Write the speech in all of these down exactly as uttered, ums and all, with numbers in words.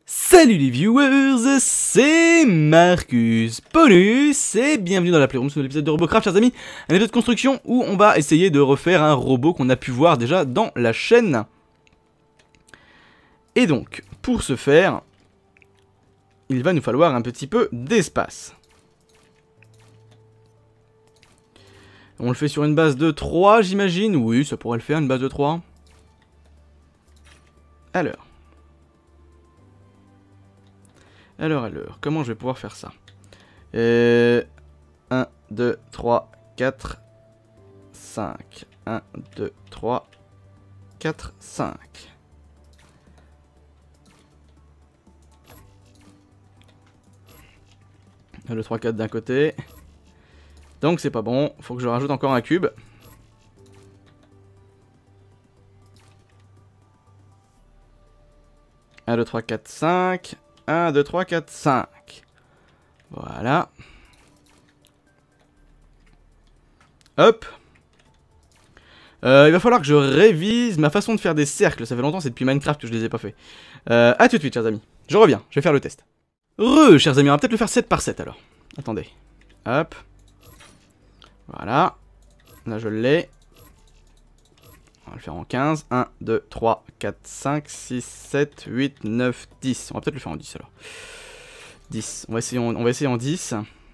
Salut les viewers, c'est Marcus Paulus et bienvenue dans la Playroom sur l'épisode de Robocraft, chers amis. Un épisode de construction où on va essayer de refaire un robot qu'on a pu voir déjà dans la chaîne. Et donc, pour ce faire, il va nous falloir un petit peu d'espace. On le fait sur une base de trois, j'imagine. Oui, ça pourrait le faire, une base de trois. Alors. Alors, alors, comment je vais pouvoir faire ça? euh, un, deux, trois, quatre, cinq. un, deux, trois, quatre, cinq. Le trois, quatre d'un côté. Donc c'est pas bon, faut que je rajoute encore un cube. un, deux, trois, quatre, cinq. un, deux, trois, quatre, cinq. Voilà. Hop. Euh, il va falloir que je révise ma façon de faire des cercles. Ça fait longtemps, c'est depuis Minecraft que je les ai pas fait. Euh, a tout de suite, chers amis. Je reviens, je vais faire le test. Re, chers amis, on va peut-être le faire sept par sept alors. Attendez. Hop. Voilà. Là, je l'ai. On va le faire en quinze. un, deux, trois, quatre, cinq, six, sept, huit, neuf, dix. On va peut-être le faire en dix alors. dix. On va essayer en, on va essayer en dix.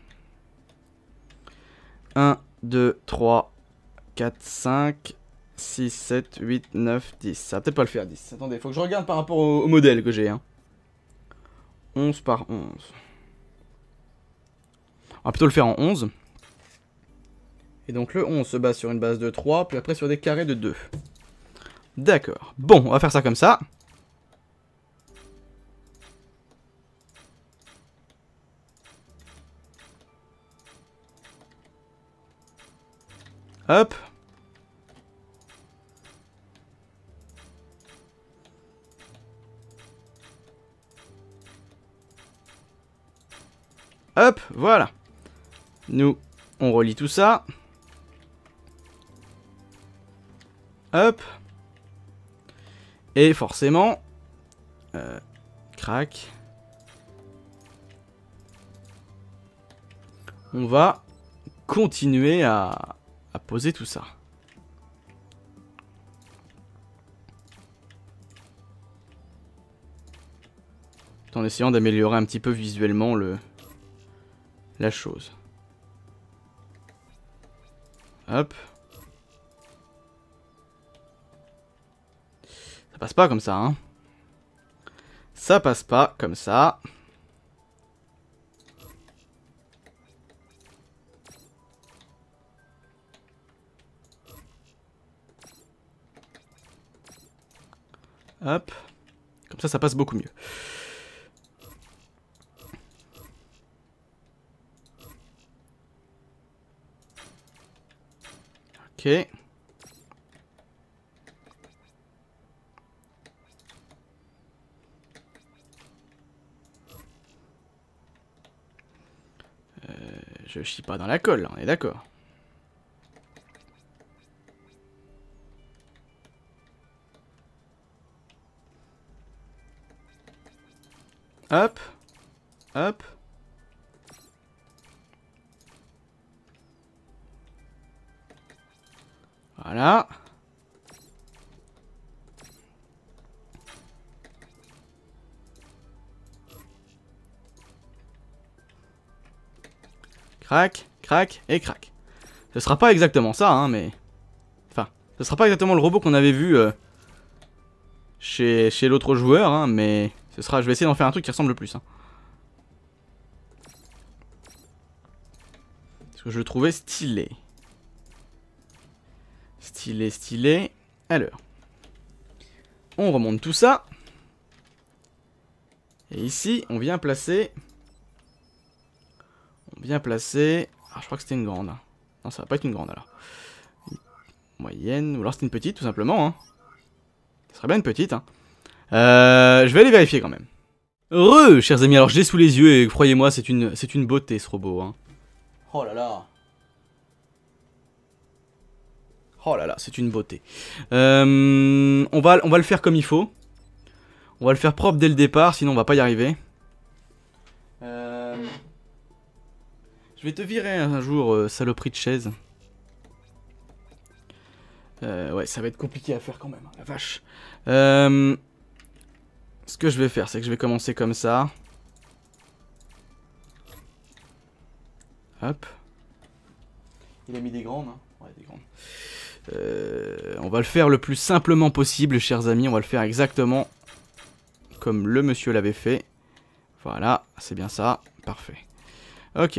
un, deux, trois, quatre, cinq, six, sept, huit, neuf, dix. Ça va peut-être pas le faire dix. Attendez, faut que je regarde par rapport au, au modèle que j'ai. Hein. onze par onze. On va plutôt le faire en onze. Et donc le onze se base sur une base de trois, puis après sur des carrés de deux. D'accord. Bon, on va faire ça comme ça. Hop. Hop, voilà. Nous, on relie tout ça. Hop. Et forcément, euh, crac. On va continuer à, à poser tout ça. En essayant d'améliorer un petit peu visuellement le, la chose. Hop. Ça passe pas comme ça, hein. Ça passe pas comme ça. Hop. Comme ça, ça passe beaucoup mieux. Ok. Je chie pas dans la colle, on est d'accord. Hop. Hop. Voilà. Crac, crac et crac. Ce sera pas exactement ça, hein, mais... Enfin, ce sera pas exactement le robot qu'on avait vu euh, chez, chez l'autre joueur, hein, mais... Ce sera... Je vais essayer d'en faire un truc qui ressemble le plus. Hein. Parce que je le trouvais stylé. Stylé, stylé. Alors. On remonte tout ça. Et ici, on vient placer... On vient placer... Ah, je crois que c'était une grande. Non, ça va pas être une grande, alors. Une moyenne, ou alors c'était une petite, tout simplement. Hein. Ça serait bien une petite. Hein. Euh, je vais aller vérifier, quand même. Re, chers amis, alors je l'ai sous les yeux, et croyez-moi, c'est une, c'est une beauté, ce robot. Hein. Oh là là. Oh là là, c'est une beauté. Euh, on, va, on va le faire comme il faut. On va le faire propre dès le départ, sinon on va pas y arriver. Euh... Je vais te virer un jour, euh, saloperie de chaise. Euh, ouais, ça va être compliqué à faire quand même, la vache. Euh... Ce que je vais faire, c'est que je vais commencer comme ça. Hop. Il a mis des grandes, hein. Ouais, des grandes. Euh, on va le faire le plus simplement possible, chers amis. On va le faire exactement comme le monsieur l'avait fait. Voilà, c'est bien ça. Parfait. Ok.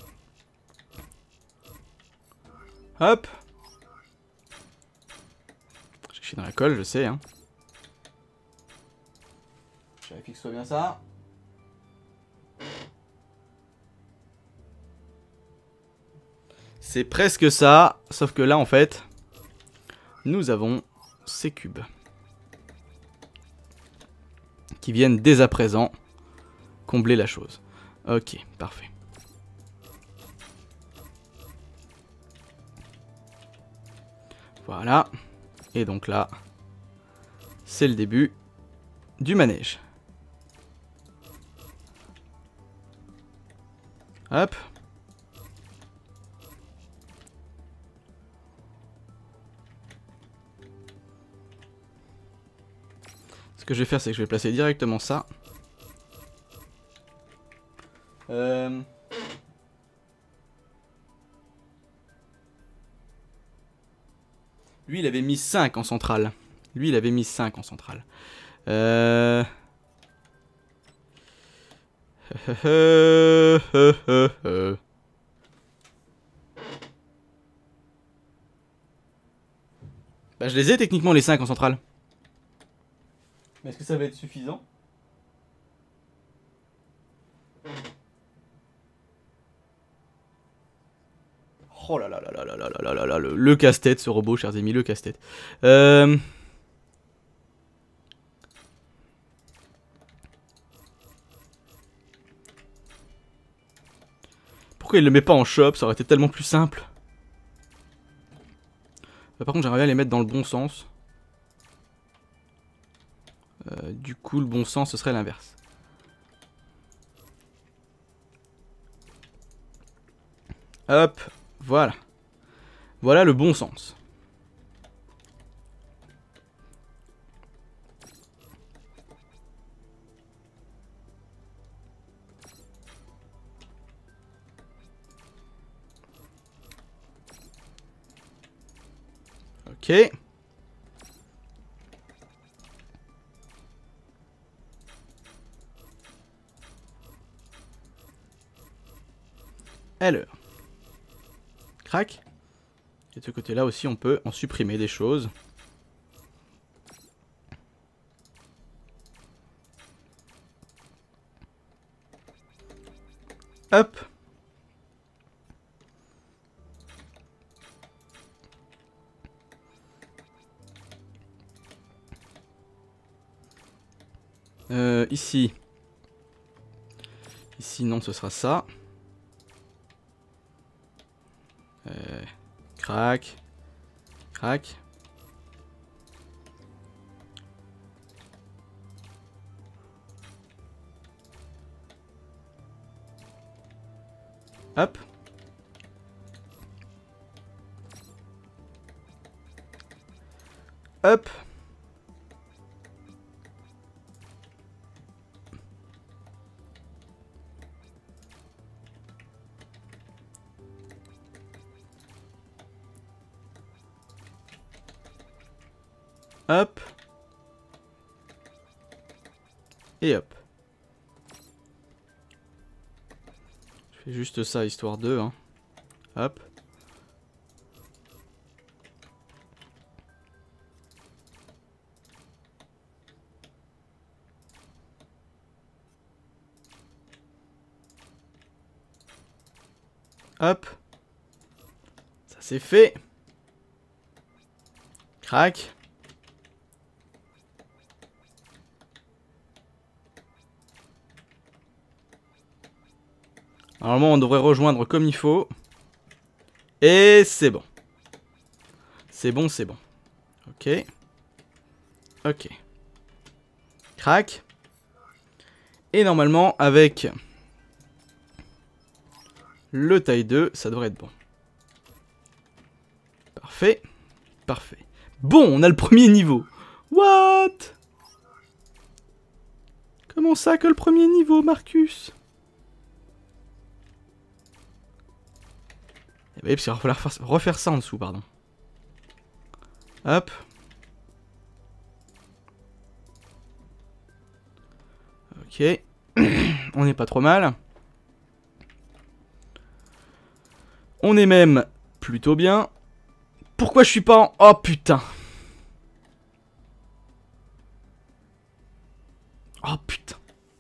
Hop. J'ai chié dans la colle, je sais. Hein. Je vérifie que ce soit bien ça. C'est presque ça, sauf que là, en fait, nous avons ces cubes qui viennent dès à présent combler la chose. Ok, parfait. Voilà. Et donc là, c'est le début du manège. Hop. Ce que je vais faire, c'est que je vais placer directement ça. Euh... Lui, il avait mis cinq en centrale. Lui, il avait mis cinq en centrale. Euh... Bah, je les ai techniquement les cinq en centrale. Mais est-ce que ça va être suffisant? Oh là là là là là là là là là, le, le casse-tête ce robot, chers amis, le casse-tête. Euh... Pourquoi il le met pas en shop? Ça aurait été tellement plus simple. Euh, par contre, j'aimerais bien les mettre dans le bon sens. Euh, du coup, le bon sens, ce serait l'inverse. Hop, voilà. Voilà le bon sens. Ok. Alors. Crac. Et de ce côté-là aussi, on peut en supprimer des choses. Hop. Euh, ici. Ici, non, ce sera ça. Euh, crac. Crac. Hop. Hop. Hop. Et hop. Je fais juste ça, histoire de... Hein. Hop. Hop. Ça c'est fait. Crac. Normalement, on devrait rejoindre comme il faut. Et c'est bon. C'est bon, c'est bon. Ok. Ok. Crac. Et normalement, avec le taille deux, ça devrait être bon. Parfait. Parfait. Bon, on a le premier niveau. What? Comment ça que le premier niveau, Marcus? Eh ben, parce qu'il va falloir refaire ça en dessous, pardon. Hop. Ok. On n'est pas trop mal. On est même plutôt bien. Pourquoi je suis pas en... Oh putain. Oh putain.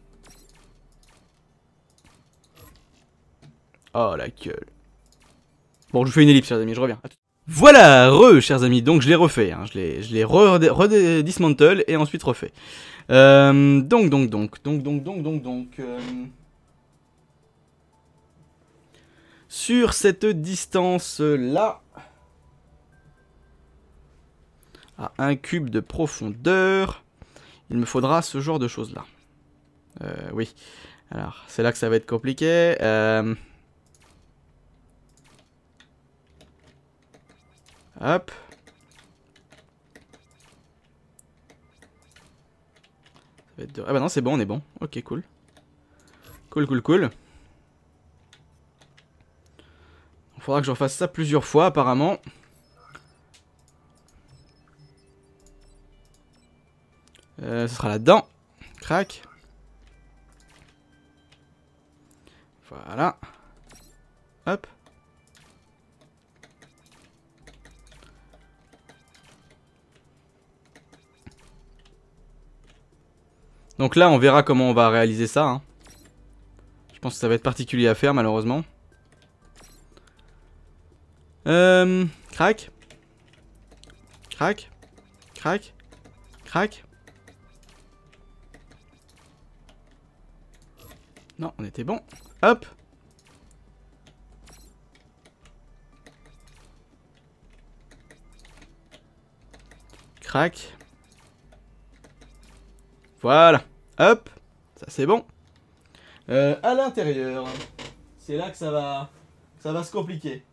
Oh la gueule. Bon, je vous fais une ellipse, chers amis, je reviens. Voilà, re, chers amis, donc je l'ai refait. Hein. Je l'ai je l'ai redismantle et ensuite refait. Euh, donc, donc, donc, donc, donc, donc, donc, donc... Euh... Sur cette distance-là... à un cube de profondeur, il me faudra ce genre de choses-là. Euh, oui. Alors, c'est là que ça va être compliqué. Euh... Hop. Ça va être de... Ah bah non, c'est bon, on est bon. Ok, cool. Cool, cool, cool. Il faudra que je refasse ça plusieurs fois, apparemment. Euh, ce sera là-dedans. Crac. Voilà. Hop. Donc là, on verra comment on va réaliser ça. Hein. Je pense que ça va être particulier à faire, malheureusement. Euh... Crac. Crac. Crac. Crac. Non, on était bon. Hop. Crac. Voilà. Hop. Ça c'est bon. Euh, à l'intérieur. C'est là que ça va, ça va se compliquer.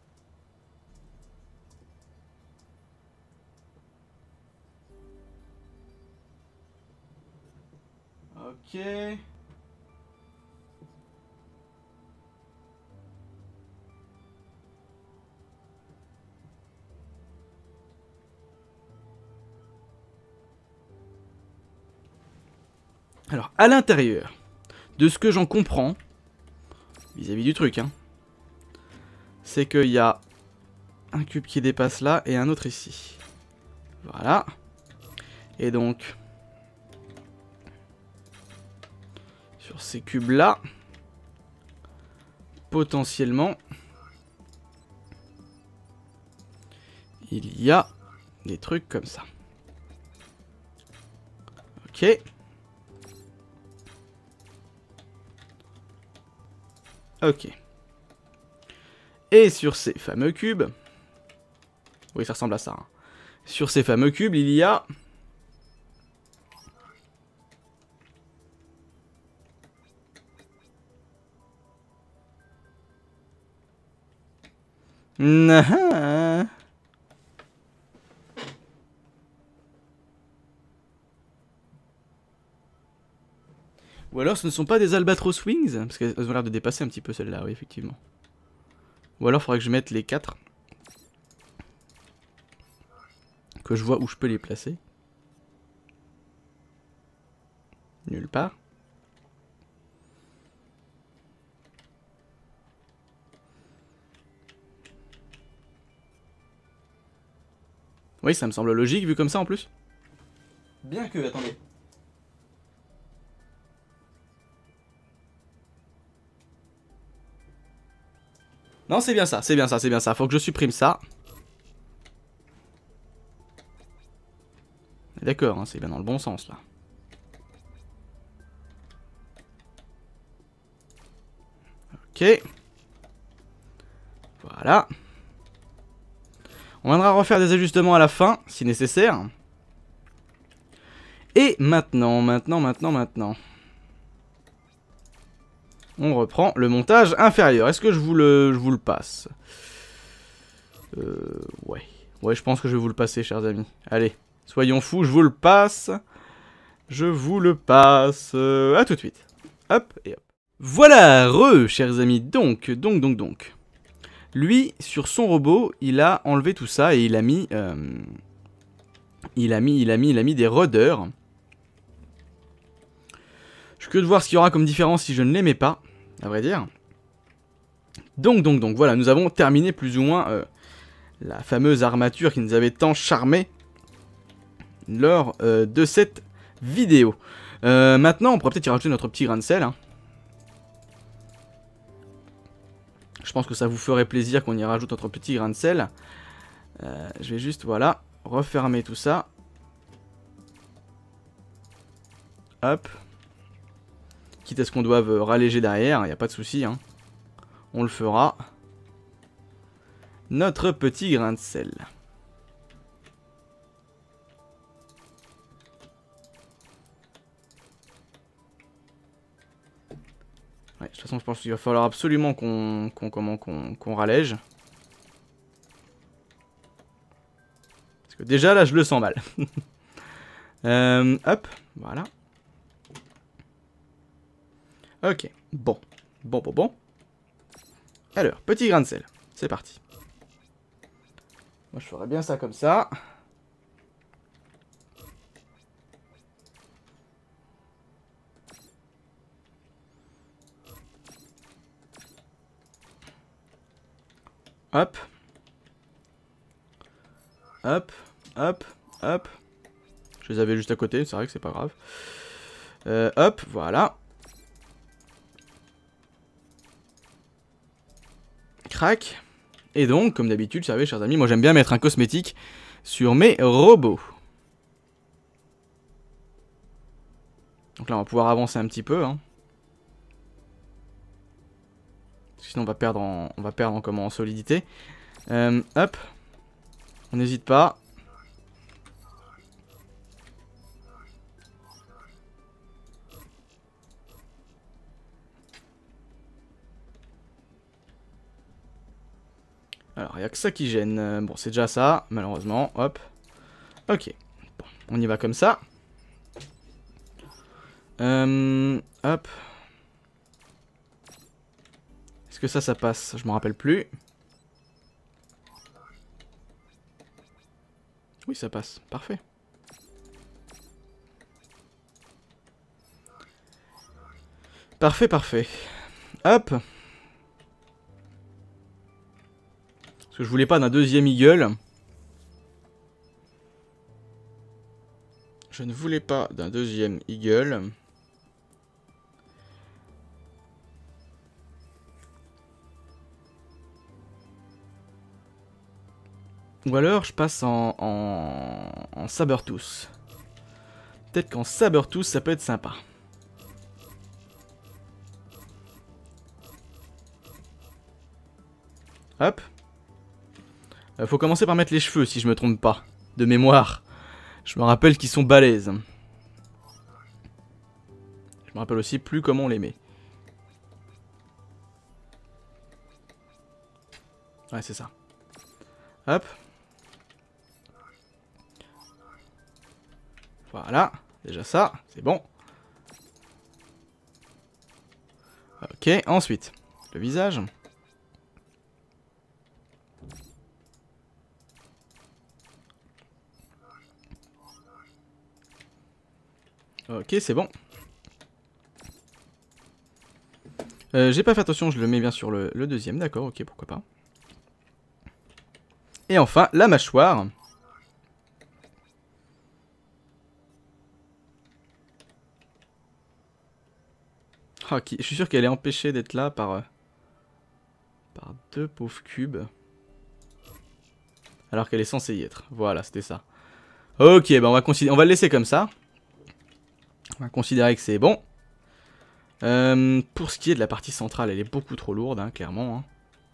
Ok. Alors, à l'intérieur, de ce que j'en comprends, vis-à-vis du truc, hein, c'est qu'il y a un cube qui dépasse là et un autre ici. Voilà. Et donc, sur ces cubes-là, potentiellement, il y a des trucs comme ça. Ok. Ok. Et sur ces fameux cubes... Oui, ça ressemble à ça. Hein. Sur ces fameux cubes, il y a... Nah. Ou alors ce ne sont pas des Albatros Wings? Parce qu'elles ont l'air de dépasser un petit peu celle-là, oui, effectivement. Ou alors il faudrait que je mette les quatre. Que je vois où je peux les placer. Nulle part. Oui, ça me semble logique vu comme ça en plus. Bien que, attendez. Non, c'est bien ça, c'est bien ça, c'est bien ça. Faut que je supprime ça. D'accord, hein, c'est bien dans le bon sens là. Ok. Voilà. On viendra refaire des ajustements à la fin, si nécessaire. Et maintenant, maintenant, maintenant, maintenant. On reprend le montage inférieur. Est-ce que je vous le, je vous le passe? Euh, ouais. Ouais, je pense que je vais vous le passer, chers amis. Allez, soyons fous, je vous le passe. Je vous le passe. Euh, à tout de suite. Hop, et hop. Voilà, re, chers amis. Donc, donc, donc, donc. Lui, sur son robot, il a enlevé tout ça et il a mis... Euh, il a mis, il a mis, il a mis des rôdeurs. Je suis curieux de voir ce qu'il y aura comme différence si je ne les mets pas, à vrai dire. Donc, donc, donc, voilà, nous avons terminé plus ou moins euh, la fameuse armature qui nous avait tant charmé lors euh, de cette vidéo. Euh, maintenant, on pourrait peut-être y rajouter notre petit grain de sel. Hein. Je pense que ça vous ferait plaisir qu'on y rajoute notre petit grain de sel. Euh, je vais juste, voilà, refermer tout ça. Hop. Quitte à ce qu'on doive ralléger derrière, il n'y a pas de souci. Hein. On le fera. Notre petit grain de sel. Ouais, de toute façon, je pense qu'il va falloir absolument qu'on qu'on comment qu'on qu'on rallège. Parce que déjà, là, je le sens mal. euh, hop, voilà. Ok, bon. Bon, bon, bon. Alors, petit grain de sel. C'est parti. Moi, je ferais bien ça comme ça. Hop. Hop, hop, hop. Je les avais juste à côté, c'est vrai que c'est pas grave. Euh, hop, voilà. Crac. Et donc, comme d'habitude, vous savez, chers amis, moi j'aime bien mettre un cosmétique sur mes robots. Donc là, on va pouvoir avancer un petit peu. Hein. Sinon, on va perdre en, on va perdre en, comment, en solidité. Euh, hop. On n'hésite pas. Alors, il n'y a que ça qui gêne. Euh, bon, c'est déjà ça, malheureusement. Hop. Ok. Bon, on y va comme ça. Euh, hop. Est-ce que ça, ça passe? Je m'en rappelle plus. Oui, ça passe. Parfait. Parfait, parfait. Hop. Parce que je voulais pas d'un deuxième eagle. Je ne voulais pas d'un deuxième eagle. Ou alors je passe en, en, en Sabertooth. Peut-être qu'en Sabertooth ça peut être sympa. Hop. Euh, faut commencer par mettre les cheveux si je me trompe pas. De mémoire. Je me rappelle qu'ils sont balèzes. Je me rappelle aussi plus comment on les met. Ouais, c'est ça. Hop. Voilà. Déjà ça, c'est bon. Ok, ensuite. Le visage. Ok, c'est bon. Euh, J'ai pas fait attention, je le mets bien sur le, le deuxième, d'accord, ok, pourquoi pas. Et enfin, la mâchoire. Ah, qui, je suis sûr qu'elle est empêchée d'être là par, euh, par deux pauvres cubes. Alors qu'elle est censée y être. Voilà, c'était ça. Ok, bah on va, on va le laisser comme ça. On va considérer que c'est bon. Euh, pour ce qui est de la partie centrale, elle est beaucoup trop lourde, hein, clairement. Hein.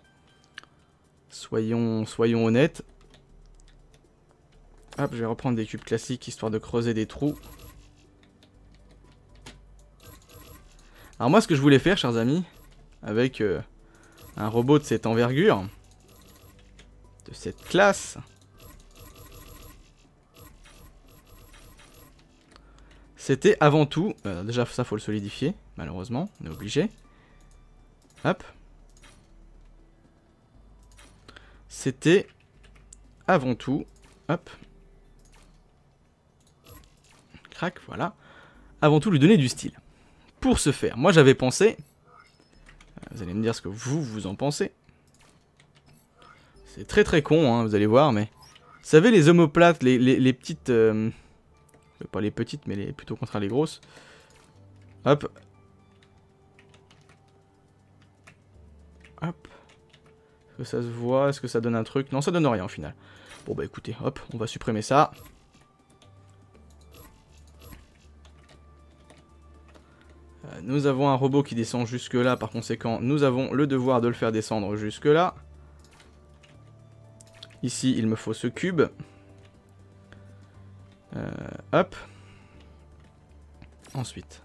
Soyons, soyons honnêtes. Hop, je vais reprendre des cubes classiques, histoire de creuser des trous. Alors moi ce que je voulais faire, chers amis, avec euh, un robot de cette envergure, de cette classe, c'était avant tout, euh, déjà ça faut le solidifier, malheureusement, on est obligé. Hop. C'était avant tout, hop. Crac, voilà. Avant tout lui donner du style. Pour ce faire, moi j'avais pensé, vous allez me dire ce que vous, vous en pensez. C'est très très con, hein, vous allez voir, mais... Vous savez les omoplates, les, les, les petites... Euh... Pas les petites, mais les, plutôt contre les grosses. Hop. Hop. Est-ce que ça se voit? Est-ce que ça donne un truc? Non, ça donne rien au final. Bon bah écoutez, hop, on va supprimer ça. Euh, nous avons un robot qui descend jusque là, par conséquent, nous avons le devoir de le faire descendre jusque là. Ici, il me faut ce cube. Euh, hop. Ensuite.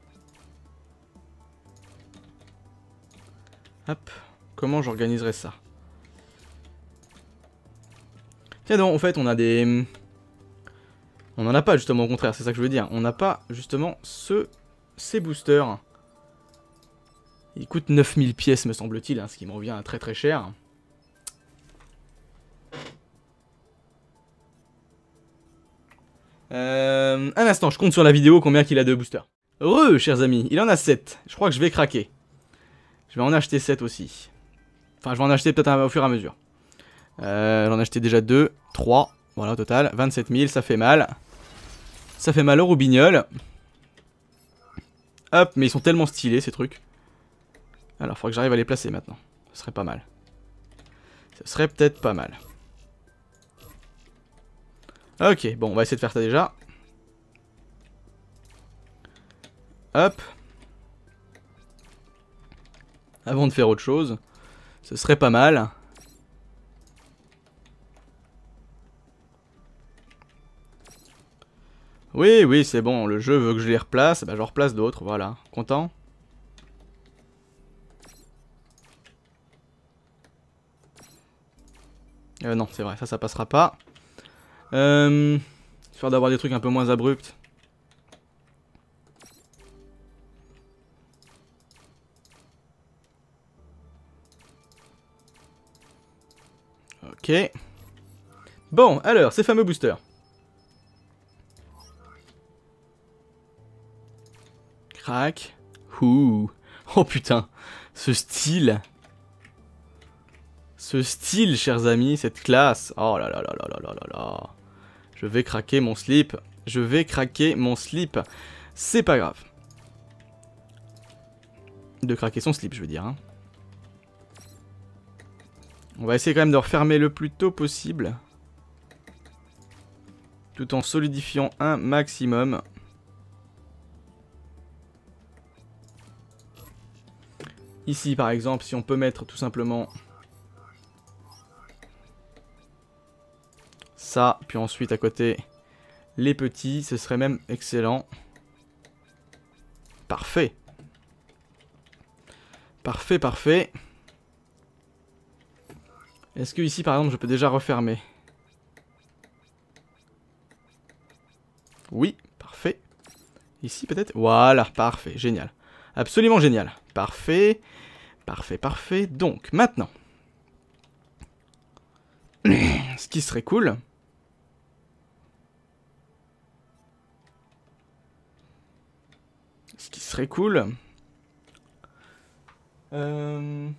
Hop. Comment j'organiserai ça? Tiens donc, en fait, on a des... On n'en a pas, justement, au contraire, c'est ça que je veux dire. On n'a pas, justement, ce... ces boosters. Ils coûtent neuf mille pièces, me semble-t-il, hein, ce qui me revient à très très cher. Euh, un instant, je compte sur la vidéo combien qu'il a de boosters. Re, chers amis, il en a sept. Je crois que je vais craquer. Je vais en acheter sept aussi. Enfin, je vais en acheter peut-être au fur et à mesure. Euh, J'en ai acheté déjà deux, trois. Voilà, au total. vingt-sept mille, ça fait mal. Ça fait mal au robignol. Hop, mais ils sont tellement stylés, ces trucs. Alors, il faudrait que j'arrive à les placer maintenant. Ce serait pas mal. Ce serait peut-être pas mal. Ok, bon, on va essayer de faire ça déjà. Hop. Avant de faire autre chose. Ce serait pas mal. Oui, oui, c'est bon. Le jeu veut que je les replace. Bah, je replace d'autres, voilà. Content? Euh, non, c'est vrai, ça, ça passera pas. Euh... Histoire d'avoir des trucs un peu moins abrupts. Ok. Bon, alors, ces fameux boosters. Crac. Ouh. Oh putain. Ce style. Ce style, chers amis, cette classe. Oh là là là là là là là là. Je vais craquer mon slip. Je vais craquer mon slip. C'est pas grave. De craquer son slip, je veux dire. Hein. On va essayer quand même de refermer le plus tôt possible. Tout en solidifiant un maximum. Ici, par exemple, si on peut mettre tout simplement... ça, puis ensuite à côté, les petits, ce serait même excellent. Parfait. Parfait, parfait. Est-ce que ici, par exemple, je peux déjà refermer? Oui, parfait. Ici, peut-être? Voilà, parfait, génial. Absolument génial. Parfait, parfait, parfait. Donc, maintenant, ce qui serait cool... Ce qui serait cool... Euh...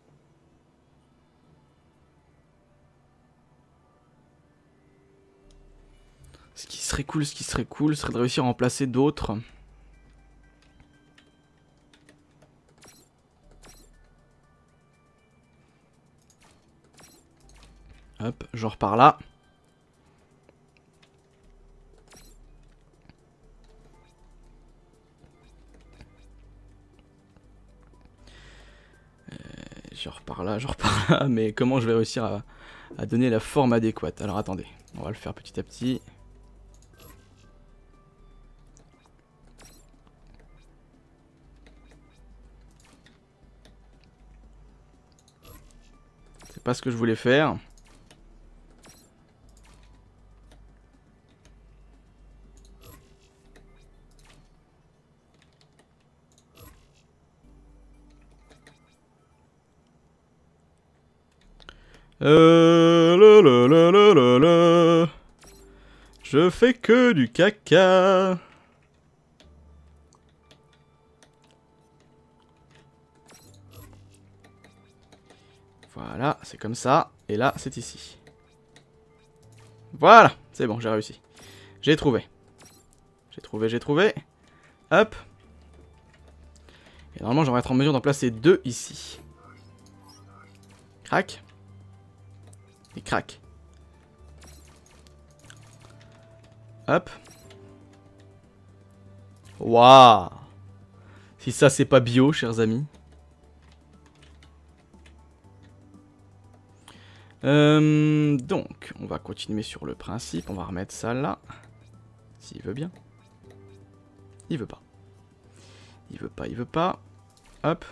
Ce qui serait cool, ce qui serait cool, serait de réussir à en placer d'autres. Hop, genre par là. Euh, genre par là, genre par là, mais comment je vais réussir à, à donner la forme adéquate? Alors attendez, on va le faire petit à petit. C'est pas ce que je voulais faire. Euh, le, le, le, le, le, le. Je fais que du caca. Voilà, c'est comme ça. Et là, c'est ici. Voilà, c'est bon, j'ai réussi. J'ai trouvé. J'ai trouvé, j'ai trouvé. Hop. Et normalement, j'aurais être en mesure d'en placer deux ici. Crac. Et crac. Hop. Waouh. Si ça, c'est pas bio, chers amis. Euh, donc, on va continuer sur le principe. On va remettre ça là. S'il veut bien. Il veut pas. Il veut pas, il veut pas. Hop.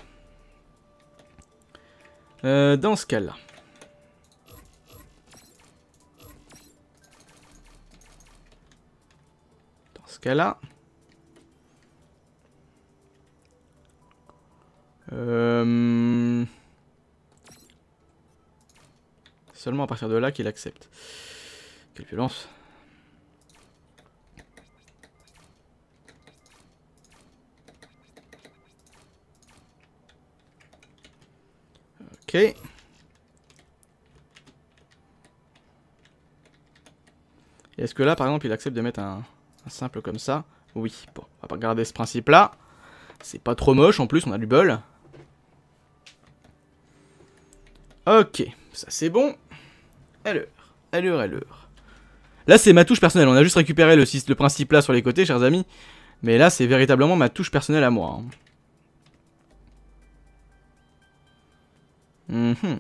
Euh, dans ce cas-là. Dans ce cas-là. Euh... Seulement à partir de là qu'il accepte. Quelle violence. Ok. Est-ce que là, par exemple, il accepte de mettre un, un simple comme ça? Oui. Bon, on va pas regarder ce principe-là. C'est pas trop moche, en plus, on a du bol. Ok, ça c'est bon. Alors, alors, alors. Là, c'est ma touche personnelle. On a juste récupéré le, le principe là sur les côtés, chers amis. Mais là, c'est véritablement ma touche personnelle à moi. Hein. Mm-hmm.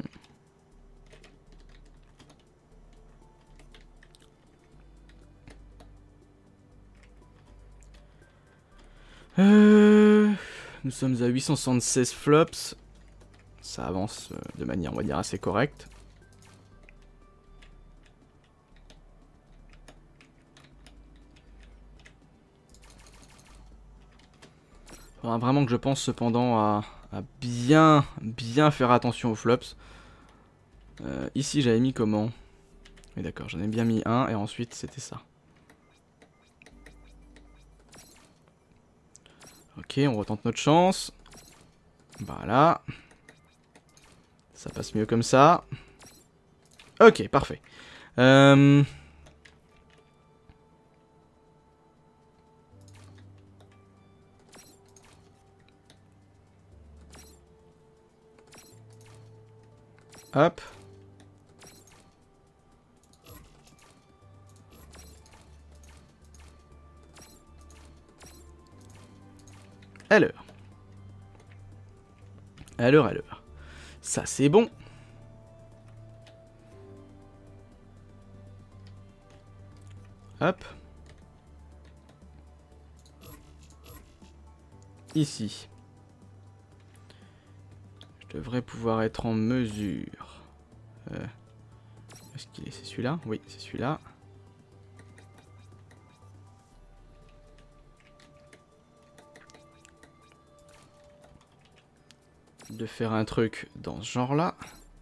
Euh... Nous sommes à huit cent soixante-seize flops. Ça avance de manière, on va dire, assez correcte. Faudra vraiment que je pense cependant à, à bien, bien faire attention aux flops. Euh, ici, j'avais mis comment? Oui, d'accord, j'en ai bien mis un et ensuite c'était ça. Ok, on retente notre chance. Voilà. Ça passe mieux comme ça. Ok, parfait. Euh... Hop. Alors. Alors, alors. Ça, c'est bon. Hop. Ici. Je devrais pouvoir être en mesure. Euh, Est-ce qu'il est? C'est celui-là? Oui, c'est celui-là. De faire un truc dans ce genre-là.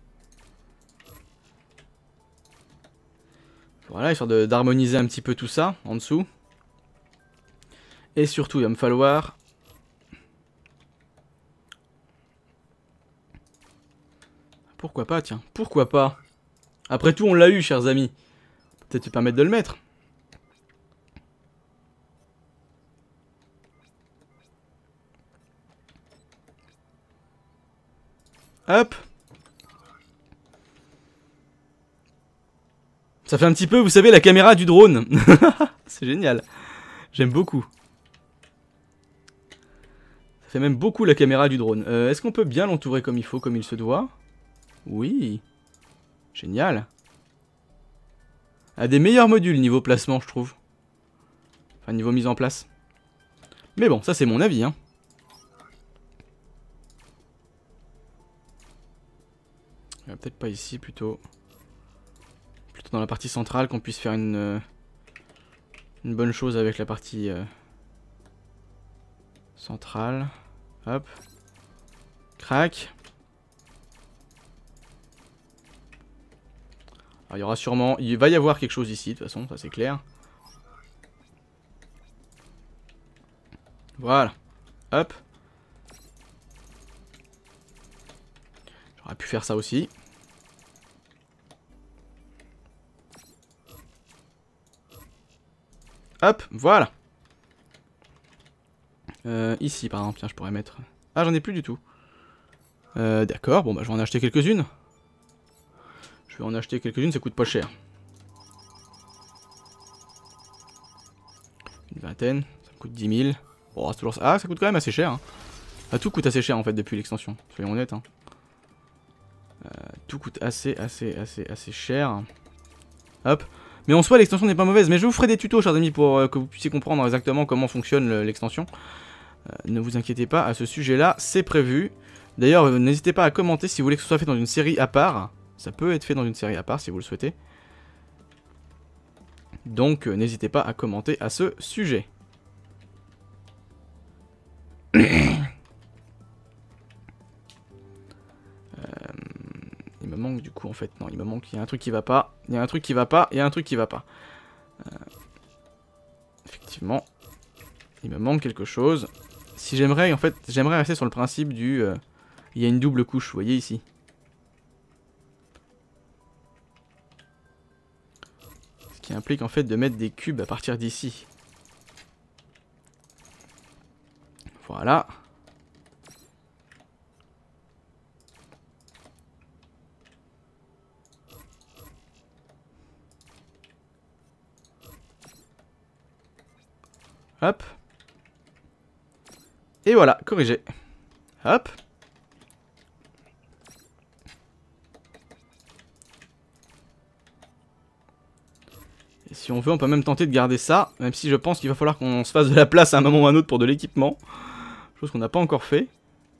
Voilà, histoire d'harmoniser un petit peu tout ça en dessous. Et surtout, il va me falloir... Pourquoi pas, tiens. Pourquoi pas? Après tout, on l'a eu, chers amis. Peut-être te permettre de le mettre. Hop. Ça fait un petit peu, vous savez, la caméra du drone. C'est génial. J'aime beaucoup. Ça fait même beaucoup la caméra du drone. Euh, Est-ce qu'on peut bien l'entourer comme il faut, comme il se doit? Oui. Génial. Un des meilleurs modules niveau placement, je trouve. Enfin, niveau mise en place. Mais bon, ça c'est mon avis, hein. peut-être pas ici, plutôt. Plutôt dans la partie centrale, qu'on puisse faire une, euh, une bonne chose avec la partie euh, centrale. Hop. Crac. Alors, il y aura sûrement... Il va y avoir quelque chose ici, de toute façon, ça c'est clair. Voilà. Hop. J'aurais pu faire ça aussi. Hop, voilà. Euh, ici, par exemple, tiens, je pourrais mettre... Ah, j'en ai plus du tout. Euh, D'accord, bon, bah, je vais en acheter quelques-unes. Je vais en acheter quelques-unes, ça coûte pas cher. Une vingtaine, ça me coûte dix mille. Bon, c'est toujours ça. Ah, ça coûte quand même assez cher. Hein. Ah, tout coûte assez cher, en fait, depuis l'extension. Soyons honnêtes. Hein. Euh, tout coûte assez, assez, assez, assez cher. Hop. Mais en soi, l'extension n'est pas mauvaise. Mais je vous ferai des tutos, chers amis, pour euh, que vous puissiez comprendre exactement comment fonctionne l'extension. Euh, ne vous inquiétez pas à ce sujet-là, c'est prévu. D'ailleurs, euh, n'hésitez pas à commenter si vous voulez que ce soit fait dans une série à part. Ça peut être fait dans une série à part si vous le souhaitez. Donc, euh, n'hésitez pas à commenter à ce sujet. euh, il me manque du coup, en fait. Non, il me manque. Il y a un truc qui va pas. Il y a un truc qui va pas. Il y a un truc qui va pas. Euh, effectivement. Il me manque quelque chose. Si j'aimerais, en fait, j'aimerais rester sur le principe du... Euh, il y a une double couche, vous voyez ici. Ce qui implique en fait de mettre des cubes à partir d'ici. Voilà. Hop. Et voilà, corrigé. Hop. Et si on veut, on peut même tenter de garder ça. Même si je pense qu'il va falloir qu'on se fasse de la place à un moment ou à un autre pour de l'équipement. Chose qu'on n'a pas encore fait.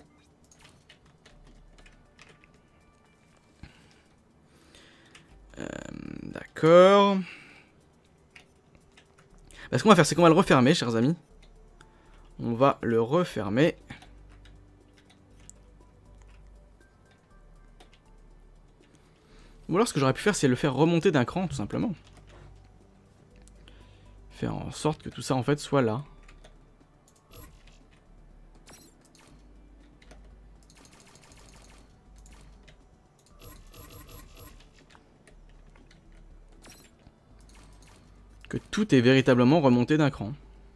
Euh, D'accord. Bah, ce qu'on va faire, c'est qu'on va le refermer, chers amis. On va le refermer. Ou alors ce que j'aurais pu faire, c'est le faire remonter d'un cran, tout simplement. Faire en sorte que tout ça, en fait, soit là. Que tout est véritablement remonté d'un cran.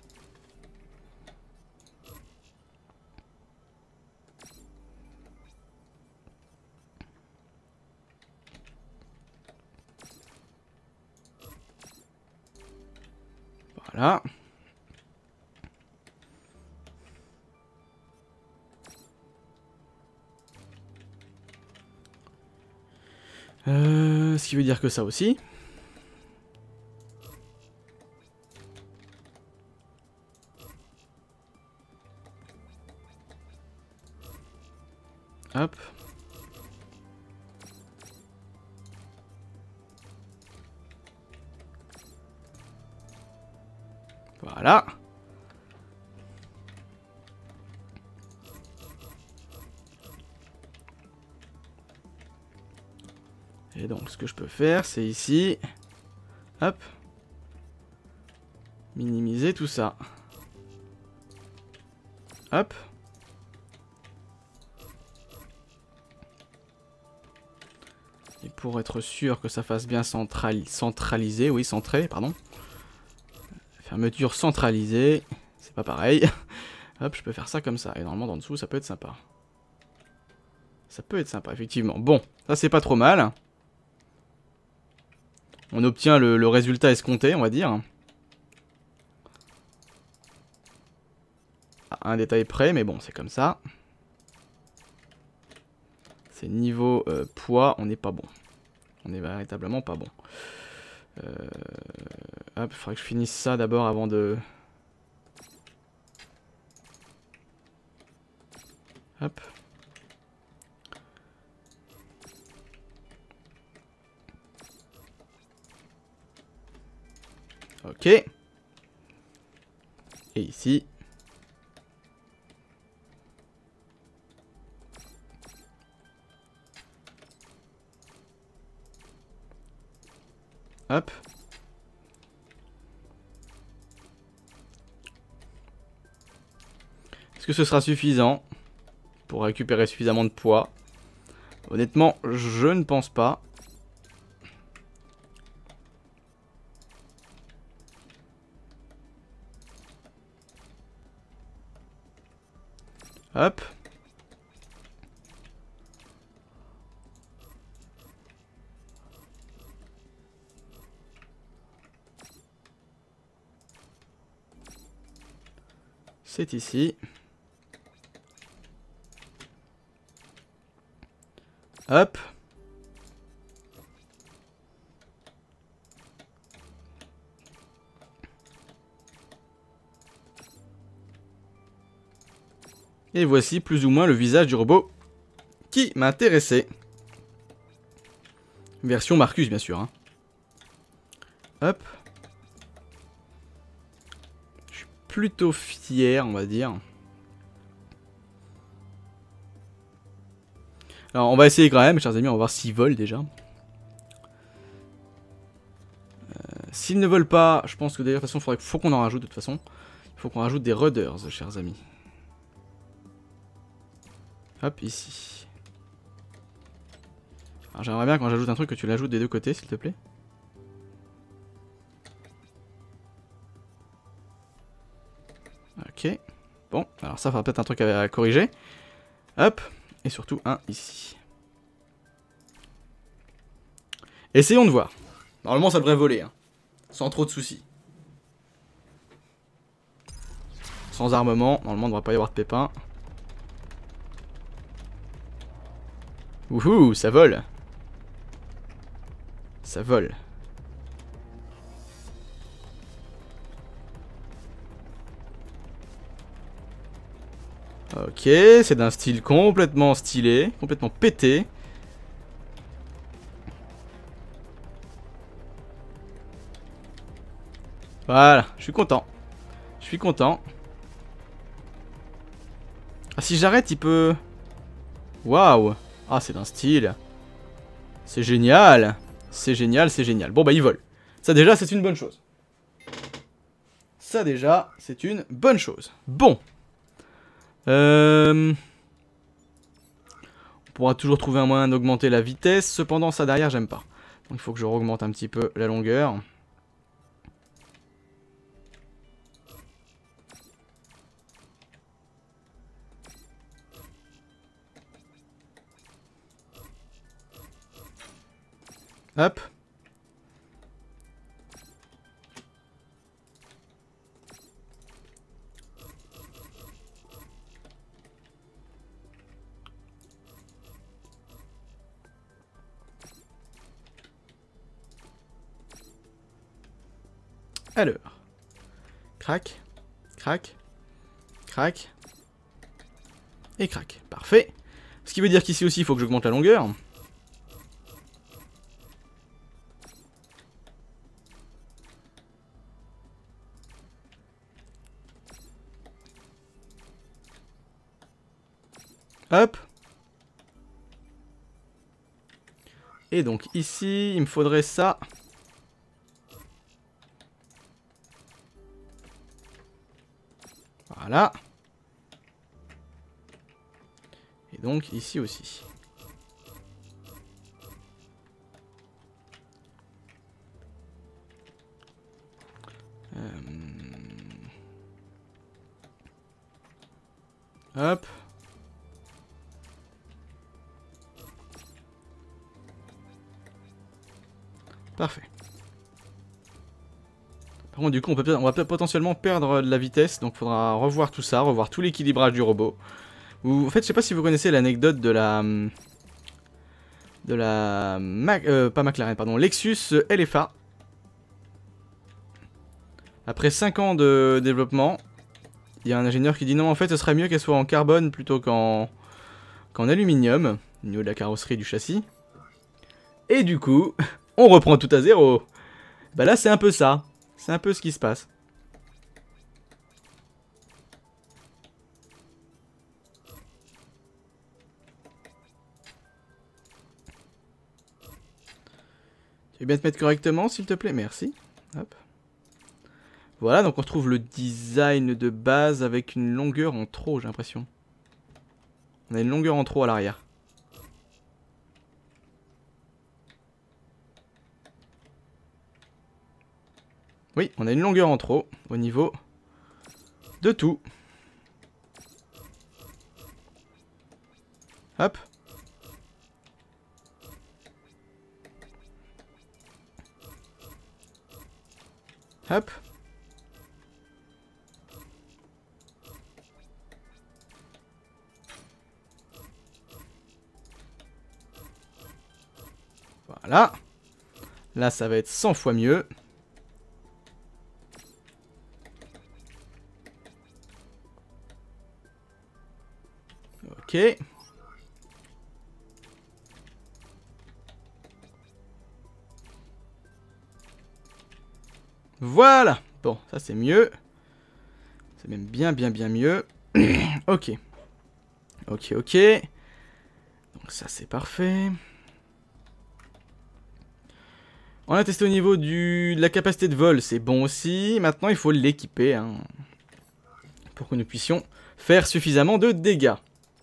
Voilà. Euh, ce qui veut dire que ça aussi. Hop. Voilà. Et donc ce que je peux faire, c'est ici. Hop. Minimiser tout ça. Hop. Et pour être sûr que ça fasse bien central... centraliser, oui, centré, pardon. Fermeture centralisée, c'est pas pareil. Hop, je peux faire ça comme ça. Et normalement, d'en dessous, ça peut être sympa. Ça peut être sympa, effectivement. Bon, ça c'est pas trop mal. On obtient le, le résultat escompté, on va dire. À un détail près, mais bon, c'est comme ça. C'est niveau euh, poids, on n'est pas bon. On est véritablement pas bon. Euh, hop, il faudrait que je finisse ça d'abord avant de... Hop. Ok. Et ici. Hop. Est-ce que ce sera suffisant pour récupérer suffisamment de poids? Honnêtement, je ne pense pas. Hop. C'est ici. Hop. Et voici plus ou moins le visage du robot qui m'intéressait. Version Marcus, bien sûr. Hein. Hop. Je suis plutôt fier, on va dire. Alors, on va essayer quand même, chers amis, on va voir s'ils volent déjà. Euh, s'ils ne volent pas, je pense que d'ailleurs, de toute façon, il faut qu'on en rajoute, de toute façon. Il faut qu'on rajoute des rudders, chers amis. Hop, ici. Alors, j'aimerais bien quand j'ajoute un truc que tu l'ajoutes des deux côtés, s'il te plaît. Ok. Bon, alors ça fera peut-être un truc à, à corriger. Hop. Et surtout un ici. Essayons de voir. Normalement ça devrait voler, hein. Sans trop de soucis. Sans armement, normalement il ne devrait pas y avoir de pépins. Wouhou, ça vole. Ça vole. Ok, c'est d'un style complètement stylé, complètement pété. Voilà, je suis content. Je suis content. Ah, si j'arrête, il peut... Waouh. Ah, c'est d'un style. C'est génial. C'est génial, c'est génial. Bon, bah, il vole. Ça, déjà, c'est une bonne chose. Ça, déjà, c'est une bonne chose. Bon. Euh... On pourra toujours trouver un moyen d'augmenter la vitesse. Cependant, ça derrière, j'aime pas. Donc, il faut que je augmente un petit peu la longueur. Hop. Alors. Crac. Crac. Crac. Et crac. Parfait. Ce qui veut dire qu'ici aussi, il faut que j'augmente la longueur. Hop. Et donc ici, il me faudrait ça. Voilà. Et donc ici aussi. Euh... Hop. Parfait. Par contre, du coup, on, peut, on va peut-être potentiellement perdre de la vitesse, donc il faudra revoir tout ça, revoir tout l'équilibrage du robot. Ou, en fait, je sais pas si vous connaissez l'anecdote de la... De la... Mac, euh, pas McLaren, pardon, Lexus L F A. Après cinq ans de développement, il y a un ingénieur qui dit non, en fait, ce serait mieux qu'elle soit en carbone plutôt qu'en qu'en aluminium, au niveau de la carrosserie du châssis. Et du coup, on reprend tout à zéro. Bah là, c'est un peu ça. C'est un peu ce qui se passe. Tu veux bien te mettre correctement, s'il te plaît? Merci. Hop. Voilà, donc on retrouve le design de base avec une longueur en trop, j'ai l'impression. On a une longueur en trop à l'arrière. Oui, on a une longueur en trop au niveau de tout. Hop. Hop. Voilà. Là, ça va être cent fois mieux. Ok. Voilà. Bon, ça c'est mieux. C'est même bien, bien, bien mieux. Ok. Ok, ok. Donc ça c'est parfait. On a testé au niveau du, de la capacité de vol, c'est bon aussi. Maintenant, il faut l'équiper hein, pour que nous puissions faire suffisamment de dégâts.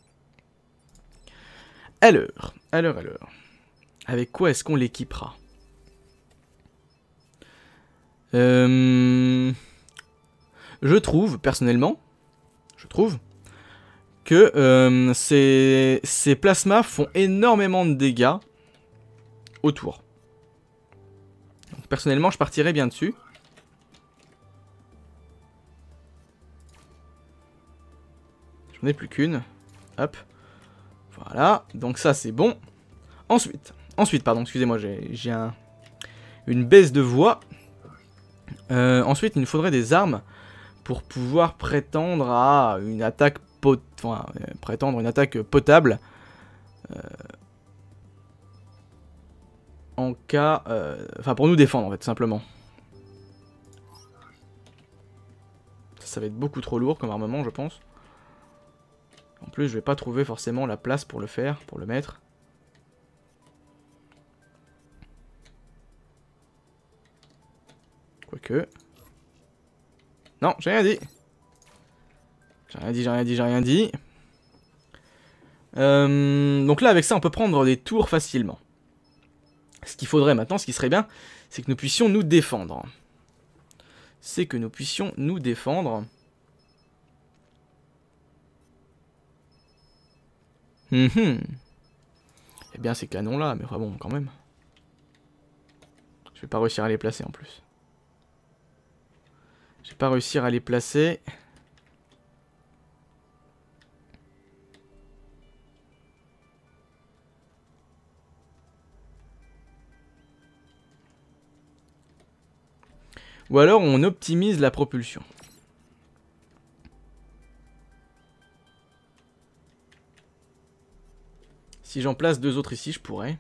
Alors, alors, alors. Avec quoi est-ce qu'on l'équipera? euh, Je trouve, personnellement, je trouve que euh, ces, ces plasmas font énormément de dégâts autour. Donc, personnellement, je partirais bien dessus. J'en ai plus qu'une. Hop. Voilà. Donc ça, c'est bon. Ensuite, ensuite, pardon, excusez-moi, j'ai un, une baisse de voix. Euh, ensuite, il nous faudrait des armes pour pouvoir prétendre à une attaque pot... enfin, euh, prétendre une attaque potable. Euh, en cas... Euh, enfin, pour nous défendre, en fait, tout simplement. Ça, ça va être beaucoup trop lourd comme armement, je pense. En plus, je vais pas trouver forcément la place pour le faire, pour le mettre. Quoique... Non, j'ai rien dit. J'ai rien dit, j'ai rien dit, j'ai rien dit. Euh, donc là, avec ça, on peut prendre des tours facilement. Ce qu'il faudrait maintenant, ce qui serait bien, c'est que nous puissions nous défendre. C'est que nous puissions nous défendre. Hum hum. Eh bien, ces canons-là, mais enfin bon, quand même. Je vais pas réussir à les placer en plus. Je vais pas réussir à les placer. Ou alors on optimise la propulsion. Si j'en place deux autres ici, je pourrais.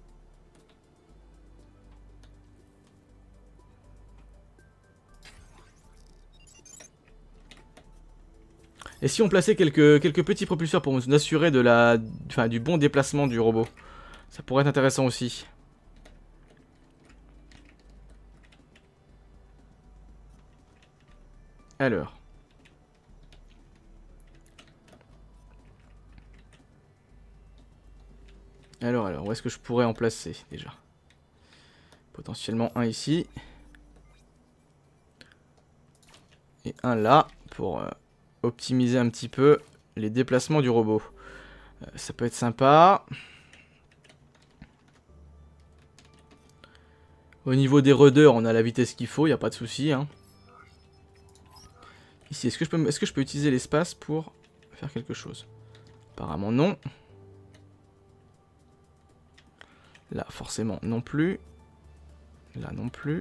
Et si on plaçait quelques, quelques petits propulseurs pour nous assurer de la, enfin, du bon déplacement du robot? Ça pourrait être intéressant aussi. Alors. Alors, alors, où est-ce que je pourrais en placer déjà? Potentiellement un ici. Et un là, pour euh, optimiser un petit peu les déplacements du robot. Euh, ça peut être sympa. Au niveau des rudeurs, on a la vitesse qu'il faut, il n'y a pas de souci. Hein. Ici, est-ce que, je peux, est-ce que je peux utiliser l'espace pour faire quelque chose? Apparemment non. Là, forcément, non plus. Là, non plus.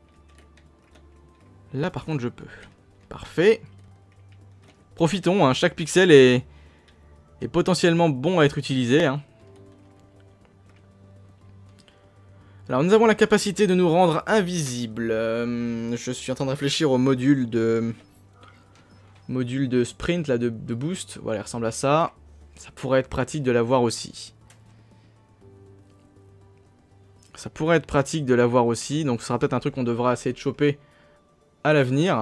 Là, par contre, je peux. Parfait. Profitons, hein, chaque pixel est, est potentiellement bon à être utilisé. Hein. Alors nous avons la capacité de nous rendre invisibles. Euh, je suis en train de réfléchir au module de... Module de sprint, là, de, de boost. Voilà, il ressemble à ça. Ça pourrait être pratique de l'avoir aussi. Ça pourrait être pratique de l'avoir aussi. Donc ce sera peut-être un truc qu'on devra essayer de choper à l'avenir.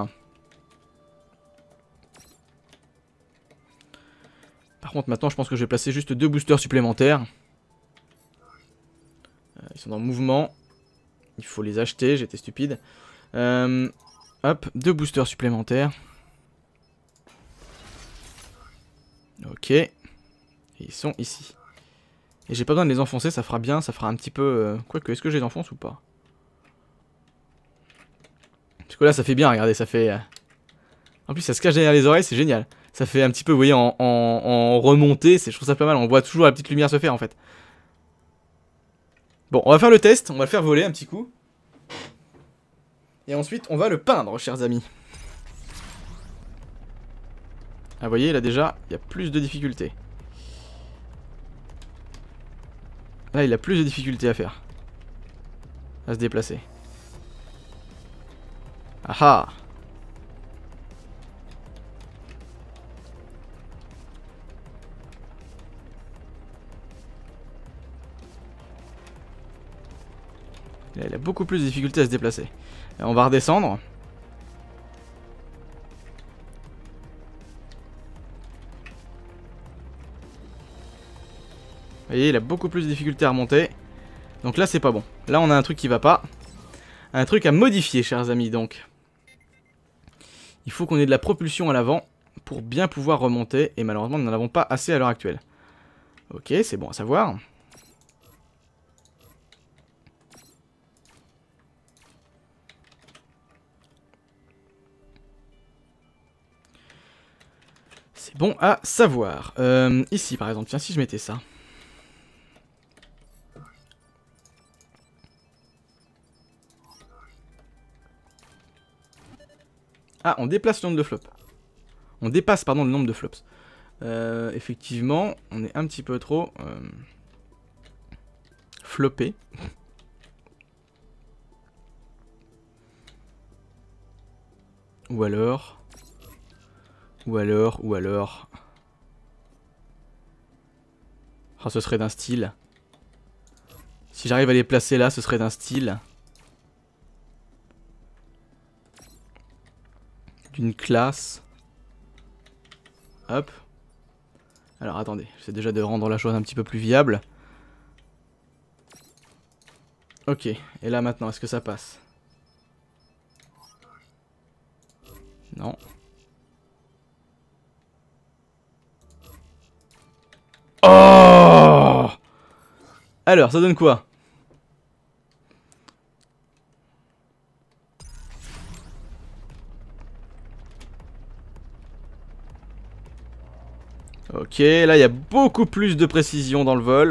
Par contre, maintenant, je pense que je vais placer juste deux boosters supplémentaires. Euh, ils sont dans le mouvement. Il faut les acheter, j'étais stupide. Euh, hop, deux boosters supplémentaires. Ok. Et ils sont ici. Et j'ai pas besoin de les enfoncer, ça fera bien, ça fera un petit peu... Euh... Quoique, est-ce que je les enfonce ou pas? Parce que là, ça fait bien, regardez, ça fait... Euh... En plus, ça se cache derrière les oreilles, c'est génial. Ça fait un petit peu, vous voyez, en, en, en remontée, je trouve ça pas mal, on voit toujours la petite lumière se faire, en fait. Bon, on va faire le test, on va le faire voler un petit coup. Et ensuite, on va le peindre, chers amis. Ah, vous voyez, là déjà, il y a plus de difficultés. Là, il a plus de difficultés à faire. À se déplacer. Ah ah! Là, il a beaucoup plus de difficultés à se déplacer. Et on va redescendre. Vous voyez, il a beaucoup plus de difficultés à remonter. Donc là, c'est pas bon. Là, on a un truc qui va pas. Un truc à modifier, chers amis, donc. Il faut qu'on ait de la propulsion à l'avant pour bien pouvoir remonter. Et malheureusement, nous n'en avons pas assez à l'heure actuelle. Ok, c'est bon à savoir. C'est bon à savoir. Euh, ici, par exemple, tiens, si je mettais ça. Ah, on déplace le nombre de flops. On dépasse, pardon, le nombre de flops. Euh, effectivement, on est un petit peu trop... Euh, floppé. Ou alors... Ou alors, ou alors... Oh, ce serait d'un style. Si j'arrive à les placer là, ce serait d'un style. D'une classe. Hop. Alors attendez, j'essaie déjà de rendre la chose un petit peu plus viable. Ok, et là maintenant, est-ce que ça passe? Non. Oh! Alors, ça donne quoi? Ok, là il y a beaucoup plus de précision dans le vol.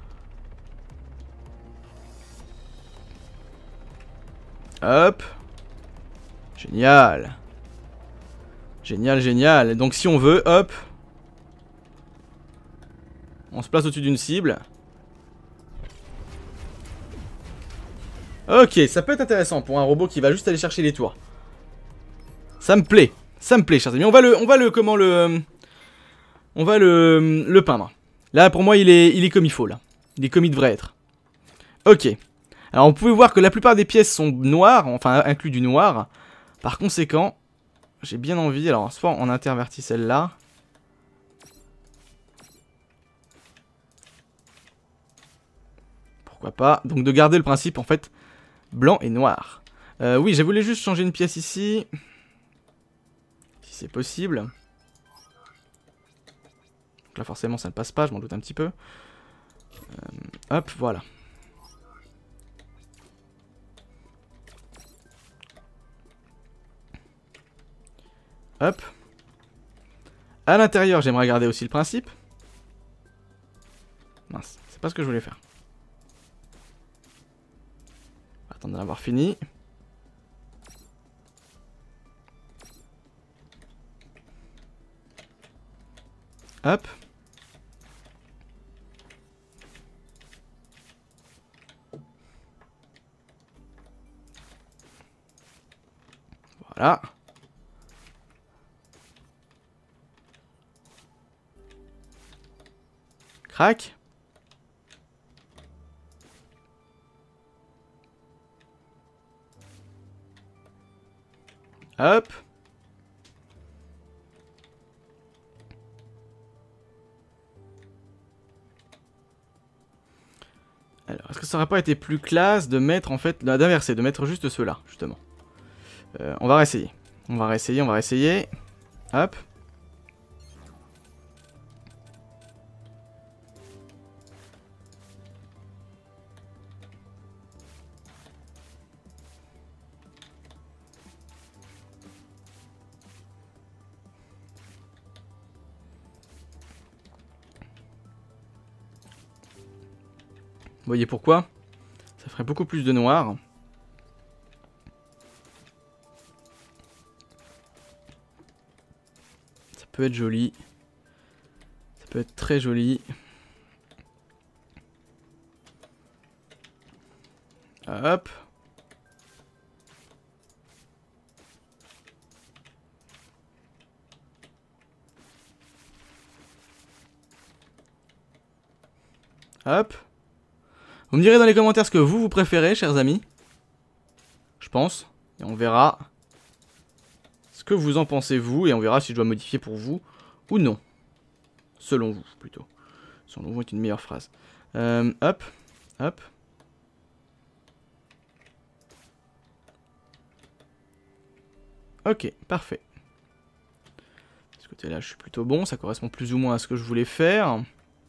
Hop. Génial. Génial, génial. Donc si on veut, hop. On se place au-dessus d'une cible. Ok, ça peut être intéressant pour un robot qui va juste aller chercher les tours. Ça me plaît. Ça me plaît, chers amis. On va le... On va le... Comment le... On va le... Le peindre. Là, pour moi, il est, il est comme il faut, là. Il est comme il devrait être. Ok. Alors, on pouvait voir que la plupart des pièces sont noires. Enfin, inclus du noir. Par conséquent, j'ai bien envie... Alors, soit on intervertit celle-là. Pourquoi pas. Donc, de garder le principe, en fait... Blanc et noir. Euh, oui, j'ai voulu juste changer une pièce ici. Si c'est possible. Donc là, forcément, ça ne passe pas, je m'en doute un petit peu. Euh, hop, voilà. Hop. À l'intérieur, j'aimerais garder aussi le principe. Mince, c'est pas ce que je voulais faire. Attends d'en avoir fini. Hop. Voilà. Crac. Hop. Alors, est-ce que ça aurait pas été plus classe de mettre, en fait, d'inverser, de mettre juste ceux-là, justement. Euh, on va réessayer. On va réessayer, on va réessayer. Hop. Vous voyez pourquoi? Ça ferait beaucoup plus de noir. Ça peut être joli. Ça peut être très joli. Hop. Hop. Vous me direz dans les commentaires ce que vous, vous préférez, chers amis. Je pense. Et on verra ce que vous en pensez, vous. Et on verra si je dois modifier pour vous ou non. Selon vous, plutôt. Selon vous est une meilleure phrase. Euh, hop. Hop. Ok, parfait. De ce côté-là, je suis plutôt bon. Ça correspond plus ou moins à ce que je voulais faire.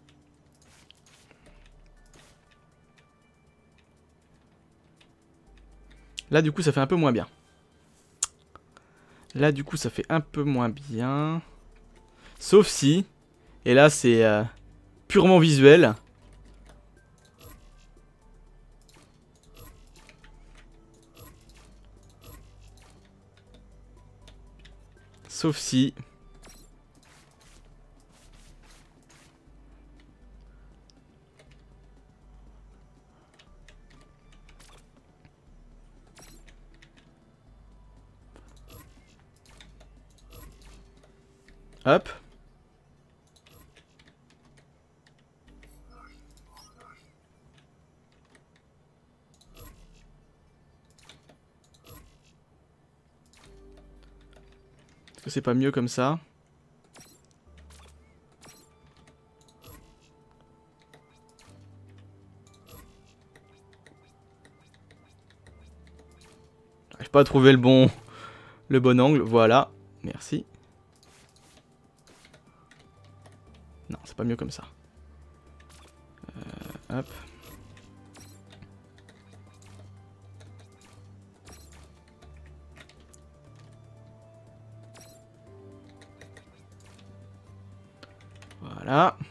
Là, du coup, ça fait un peu moins bien. Là, du coup, ça fait un peu moins bien. Sauf si... Et là, c'est euh, purement visuel. Sauf si... Hop. Est-ce que c'est pas mieux comme ça? J'arrive pas à trouver le bon... le bon angle. Voilà. Merci. Non, c'est pas mieux comme ça. Euh, hop. Voilà.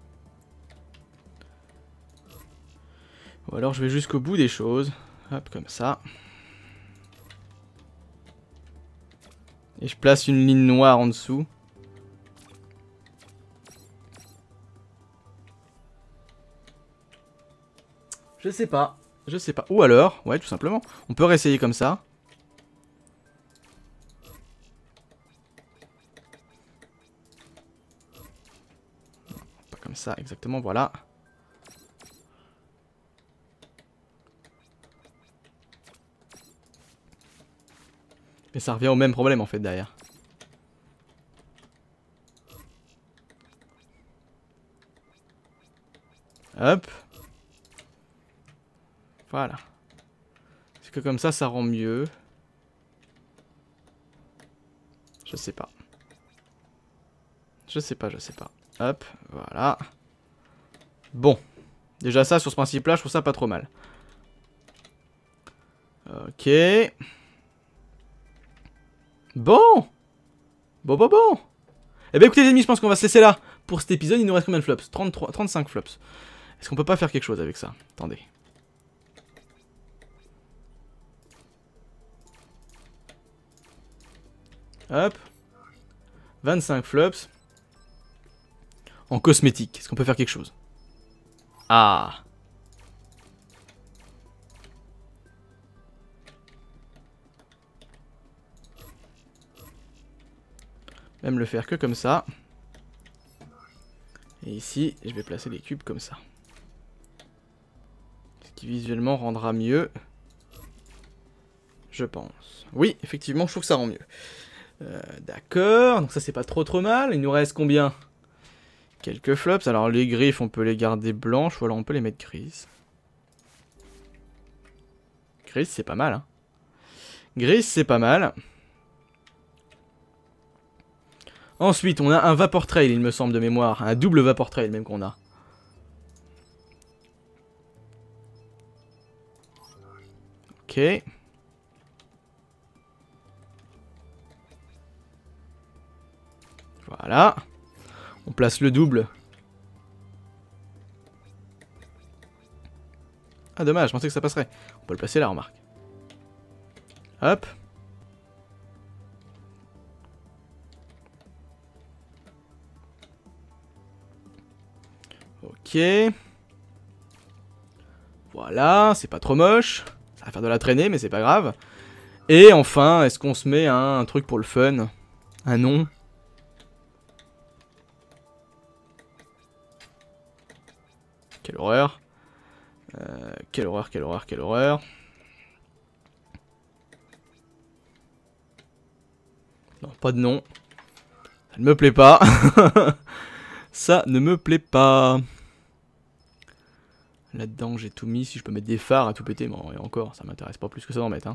Ou alors je vais jusqu'au bout des choses. Hop, comme ça. Et je place une ligne noire en dessous. Je sais pas. Je sais pas. Ou alors, ouais, tout simplement. On peut réessayer comme ça. Pas comme ça, exactement, voilà. Mais ça revient au même problème en fait derrière. Hop. Voilà. Est-ce que comme ça, ça rend mieux? Je sais pas. Je sais pas, je sais pas. Hop, voilà. Bon. Déjà ça, sur ce principe-là, je trouve ça pas trop mal. Ok. Bon. Bon, bon, bon. Eh bien écoutez les amis, je pense qu'on va se laisser là. Pour cet épisode, il nous reste combien de flops? trente-trois, trente-cinq flops. Est-ce qu'on peut pas faire quelque chose avec ça? Attendez. Hop. vingt-cinq flops. En cosmétique. Est-ce qu'on peut faire quelque chose? Ah. Même le faire que comme ça. Et ici, je vais placer les cubes comme ça. Ce qui visuellement rendra mieux. Je pense. Oui, effectivement, je trouve que ça rend mieux. Euh, D'accord, donc ça c'est pas trop trop mal. Il nous reste combien? Quelques flops. Alors les griffes, on peut les garder blanches ou alors on peut les mettre grises. Grise, c'est pas mal. Hein. Grise, c'est pas mal. Ensuite, on a un Vapor Trail, il me semble, de mémoire. Un double Vapor Trail, même qu'on a. Ok. Voilà. On place le double. Ah, dommage, je pensais que ça passerait. On peut le placer là, remarque. Hop. Ok. Voilà, c'est pas trop moche. Ça va faire de la traînée, mais c'est pas grave. Et enfin, est-ce qu'on se met un, un truc pour le fun? Un nom? Quelle horreur. Euh, quelle horreur, quelle horreur, quelle horreur. Non, pas de nom. Ça ne me plaît pas. Ça ne me plaît pas. Là-dedans, j'ai tout mis. Si je peux mettre des phares à tout péter, bon, et encore, ça m'intéresse pas plus que ça d'en mettre. Hein.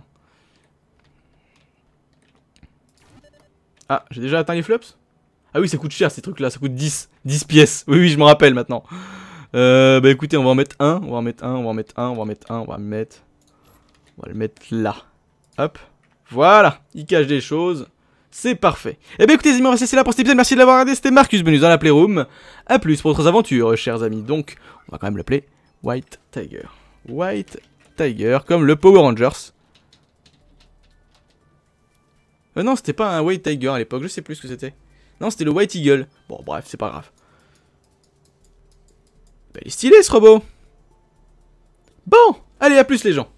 Ah, j'ai déjà atteint les flops? Ah oui, ça coûte cher ces trucs-là. Ça coûte dix. dix pièces. Oui, oui, je me rappelle maintenant. Euh, bah écoutez, on va en mettre un. On va en mettre un, on va en mettre un, on va en mettre un. On va mettre... On va le mettre là. Hop. Voilà. Il cache des choses. C'est parfait. Et bien écoutez les amis, on va se laisser là pour cet épisode. Merci de l'avoir regardé. C'était Marcus Benus dans la Playroom. A plus pour d'autres aventures, chers amis. Donc, on va quand même l'appeler White Tiger. White Tiger, comme le Power Rangers. Euh, non, c'était pas un White Tiger à l'époque. Je sais plus ce que c'était. Non, c'était le White Eagle. Bon, bref, c'est pas grave. Bah, il est stylé ce robot. Bon, allez, à plus les gens.